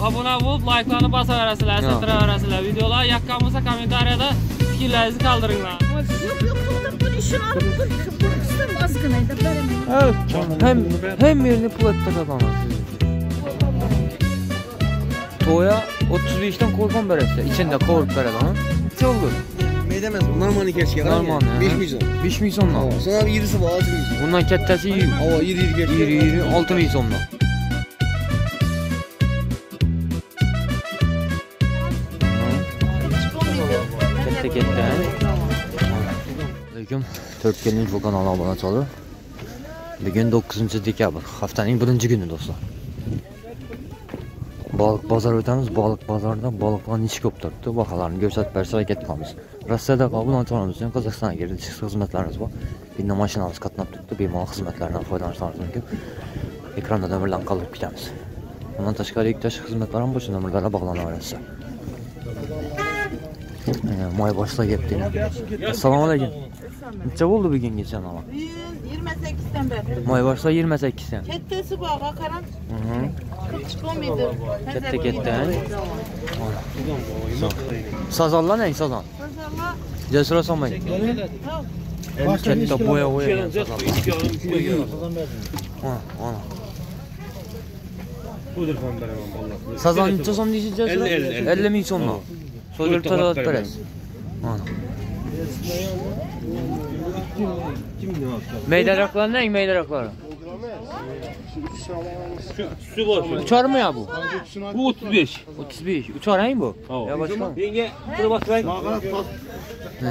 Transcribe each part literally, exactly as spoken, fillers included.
abone olup like'larını basaverasizlar, sildiraverasizlar. Videolar yoqqan bo'lsa kommentariyada fikrlaringizni qoldiringlar. Yok yok bunu işin alıp kırpırsın azgınaydı benim. Evet. Hem hem yerini pul ettiradi ana. To'ya o'ttiz beshdan qo'rqon beradi. İçinde qovurib beradi ana. Necha oldu? Meydemez. Normal hikayesi kadar. Normal. beş milyon. besh ming so'mdan. Sonra bir yirisi var altı milyon. Bundan kattasi Ava yedi yedi geçti. yedi yedi olti ming so'mdan. Katta katta. Lekin to'rt kunlik bu kanal obuna oldi. Bugun dokkuzinchi dekabr, haftaning birinchi kuni do'stlar. Balık bozor o'tamiz. Balık bozorida balıqlar necha ko'p turibdi, baholarni ko'rsatib bersa harakat qilamiz. Rossiyada qabul qilganimizdan Qozog'istonga kelib chiqish xizmatlarimiz bor. Bitta mashinamiz qatnab turibdi, bemalol xizmatlardan foydalanishingiz mumkin. Ekranda nomerlarni qoldirib ketamiz. Bundan tashqari ikkita xizmatlar ham bo'sh nomerlarga bog'lanaverasiz. Moy boshlar kelibdi. Assalomu alaykum. Necha bo'ldi bugungi janob? yirmi sekiz beri. Moy boshlar yigirma sakkiz dan. Kettesi bağa karan. Mhm. kırk çıkmamaydı. Katta katta. Sazonlar ne sazon? Sazonlar. Cesur olmayın. Katta boya boya. Ha, ana. Budur falan veremem vallahi. Sazon necha so'm deysiz Cesur? elli ming so'mdan. So'zlar tarat berasiz. Ana. Meydaraklar ne? Meydaraklar. Su var. Uçar mı ya bu? Bu otuz beş. otuz beş. Uçar hayır bu? Tamam. Ya başka. Yenge, dur bak ben. Ne?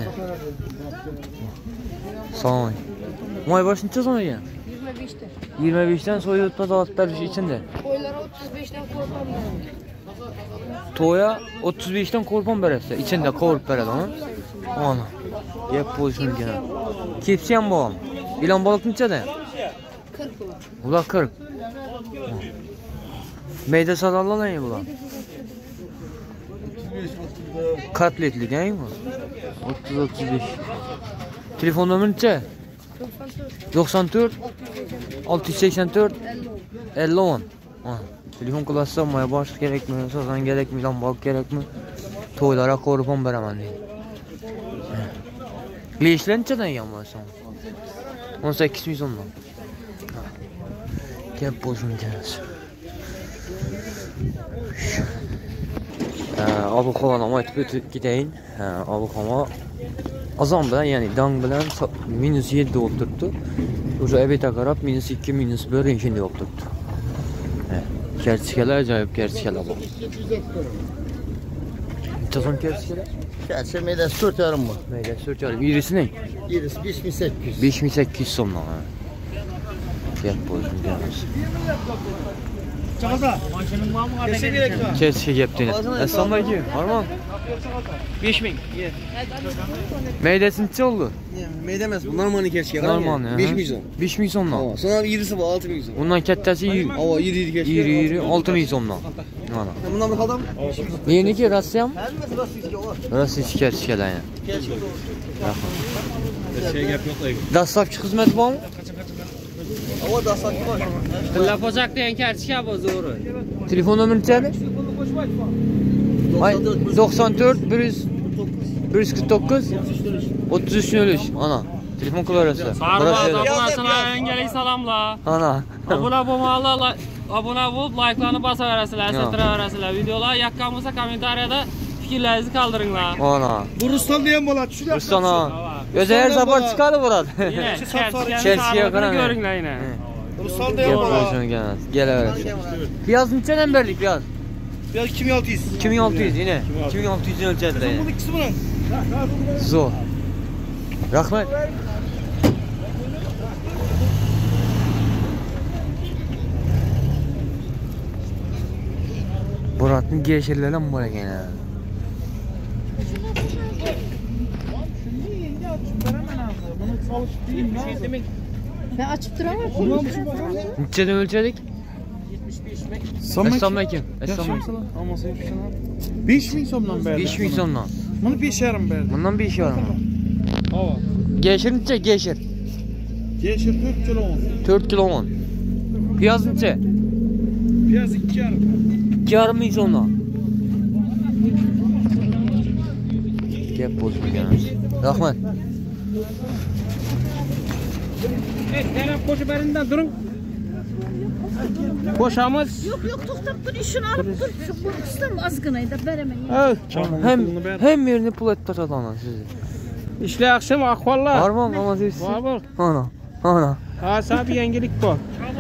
Sağ ol. Moy baş neçe so'm ekan? yirmi beşte. yigirma beshdan so'yilib alıp berish içinde. Boylara otuz beşten korkmam. To'ya o'ttiz beshdan qo'rqon berasiz. İçinde qovurib beradi ona. Ana. Yep bo'lsin ekan. Kepsi ham bor. İlan balık neçada? kırk ulan. Ular qirq. Meyda sazonlar ne bular? Katletlik ha bu? o'ttiz o'ttiz besh. Telefon nomeri necha? doksan to'rt olti yuz sakson to'rt elli o'n. Ha, telefon qilasizlar, moy boshliq kerakmi, sazon kerakmi, ilon balık kerakmi? To'ylarga qo'rqon beraman deydi. Gleshlar nechadan ekan bo'lsa? o'n sakkiz ming so'mdan. Gap bo'lsin ekansiz. Ob-havoni aytib o'tib ketayin. Ob-havo azon bilan, ya'ni dong bilan minus yetti bo'lib turibdi. O'sha obetga qarab minus ikki, minus bir shunday bo'lib turibdi. Kertikalar ajoyib kertikalar bor. Necha kertikalar? Gerçi meydesi dört yarım var. Meydesi dört yarım. İrisi ne? Yirisi beş bin sekiz yüz. besh ming sakkiz yuz so'mdan. Gap bo'lsin deymiz. Chaqada, mashinang bormi? Kesin gerek var. Kesga gapding. Assalomu alaykum. Armon. besh ming. Meydesi necha oldu? Meydemez. Normal hikayesi kadar. Normal ya. beş milyon. besh ming so'mdan. Sonra bir yirisi var altı milyon. Bundan kattasi Ava yedi yedi geçti. yedi yedi olti ming so'mdan. Mana. Bundan bir kaldım. Meniki Rossiyam? Her nesi Rossiya var. Rossiya kertikalar ya. Şey gap yok da. Dastlabki xizmat bormi? Ava da saklı var. Lapochak degan kartika bor, zo'ri. Telefon nomeri necha? doksan to'rt bir yuz qirq to'qqiz o'ttiz uch nol uch. Ana. Telefon qilaverasizlar. Sarvaz abonasizlar, yangilik salomlar. Ana. Abone bo'lmaganlar abone bo'lib like'larni basaverasizlar, sildiraverasizlar. Videolar yoqqan bo'lsa kommentariyada fikrlaringizni qoldiringlar. Ana. Bu Ruslan diyen bola. Şuraya. Ruslan ha. O'zi her safar chiqadi bo'ladi. Cherskiga qarang, ko'ringlar yana. Ruslan diyen bola. Kelaverasiz. Piyoz nechadan berdik piyoz? Biraz iki bin altı yüz. ikki ming olti yuz yine. ikki ming olti yuz o'lchadi. Bu ikisi bunun. Zo'r. Rahmat. Muratning geşirleri mi bor ekan? Ben açıp duramam. Nechadan o'lchadik? Assalomu alaykum. Assalomu besh ming so'mdan berdi. besh ming so'mdan. Buni besh yarim berdi. Bundan besh yarim. Havo. Geşir necha geşir? Geşir to'rt kilo o'n. to'rt kilo o'n. Piyoz necha? Piyoz ikki yarim. ikki yarim ming so'mdan. Gap bo'lmagan. Rahmat. Yana qo'shib berindan turing. Qo'shamiz. Yo'q, yo'q, to'xtab tur, ishini olib tur. Bu qistim ozgina deb beraman. Hem hem yerini pul etib tashlayman sizni. İşler yaxshimi, ahvollar? Bormi, mamasiz? Bor, bor. Ana, ana. Ha, sabi yangilik bor.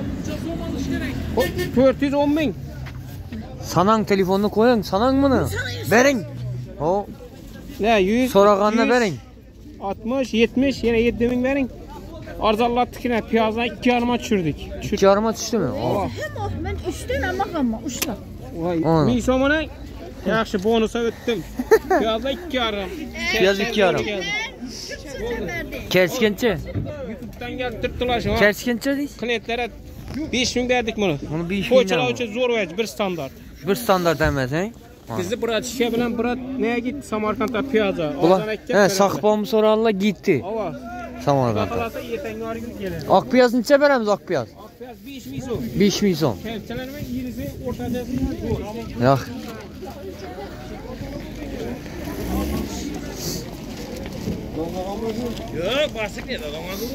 to'rt yuz o'n ming. Sanang telefonni qo'ying, sanang buni. Bering. O, Ne, yüz. so'raganda bering. altmış, yetmiş, yana yetti ming bering. Arzonlatdikina piyozdan ikki yarimga tushirdik. ikki yarimga tushdimi? Hem o, men uchdan almaqamman, uchdan. Voy, Ana. ming so'mini yaxshi bonusga o'tdim. Piyozda ikki yarim. Piyoz ikki yarim. Keskincha. YouTube'dan gelib turibdilar shu. Keskincha deysiz? Klientlere besh ming berdik buni. Buni besh ming. Po'chalar uchun zo'r vaj, bir standart. Bir standart emas, he? Bizni brat ishga bilan brat nega ketdi Samarqandda piyoza. Bular, he, saqpomni so'radilar, ketdi. Ava. Samarqandda. Xalasa ertangi orga keladi. Oq piyoz necha beramiz, oq piyoz? Oq piyoz besh ming so'm. besh ming so'm. Kelchalarmi yirisi o'rtada zo'r. Yo'q. Yo'q, basiq edi, adamlar.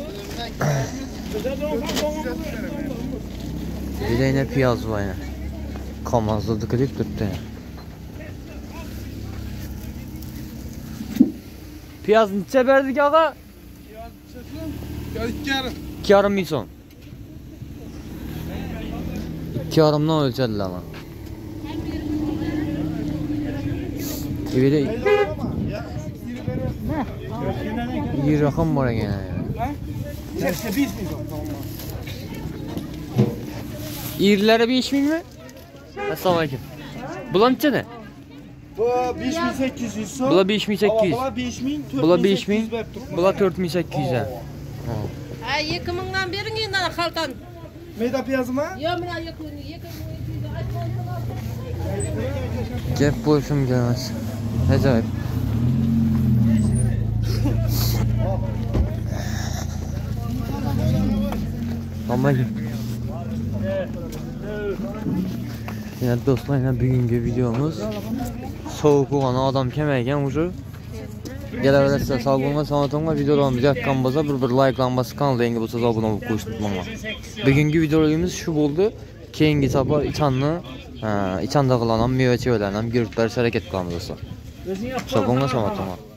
Bir de piyaz var ya. Kamazladık edip tuttu ya. Piyaz neçe verdik ağa? Piyaz iki yarım. iki yarım ming so'm. iki yarımdan ölçediler ama. Bir de iyi rakam var gene ya. İrlere besh ming mi? Assalomu alaykum. Bular necha ne? Bu besh ming sakkiz yuz so'm. Bular besh ming sakkiz yuz. Bular besh ming. Bular besh ming. Bular to'rt ming sakkiz yuz. Ha, ikki mingdan bering endi xaltan. Meyda piyazimi? Yo, mana ikki ming, ikki ming Gap bo'lsin gelmez. Ajoyib. Amma ya do'stlar, yana bugungi videomuz sovuq bo'lgan, odam kamaygan уже. Kelaverasizlar, sog' bo'linglar, salomat bo'linglar. Videolarimiz yoqqan bo'lsa, bir-bir layklalanmasi, kanalga yangi bo'lsa obuna bo'lib qo'yishni unutmanglar. Bugungi videolarimiz shu bo'ldi. Keyingi safar ichanni, ha, ichanda qilaman meva-chevalarni ham yurib berish harakat qilamiz do'stlar. Sog' bo'linglar, salomat bo'linglar.